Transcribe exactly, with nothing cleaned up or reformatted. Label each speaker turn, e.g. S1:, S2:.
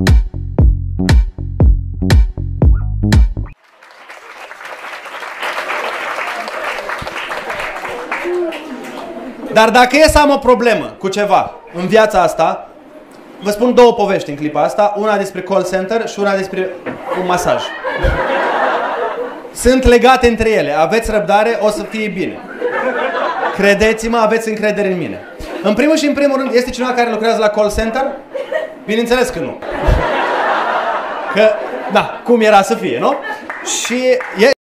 S1: Dar dacă e să am o problemă cu ceva în viața asta, vă spun două povești în clipa asta, una despre call center și una despre un masaj. Sunt legate între ele, aveți răbdare, o să fie bine. Credeți-mă, aveți încredere în mine. În primul și în primul rând, este cineva care lucrează la call center? Bineînțeles că nu. Că, da, cum era să fie, nu? Și e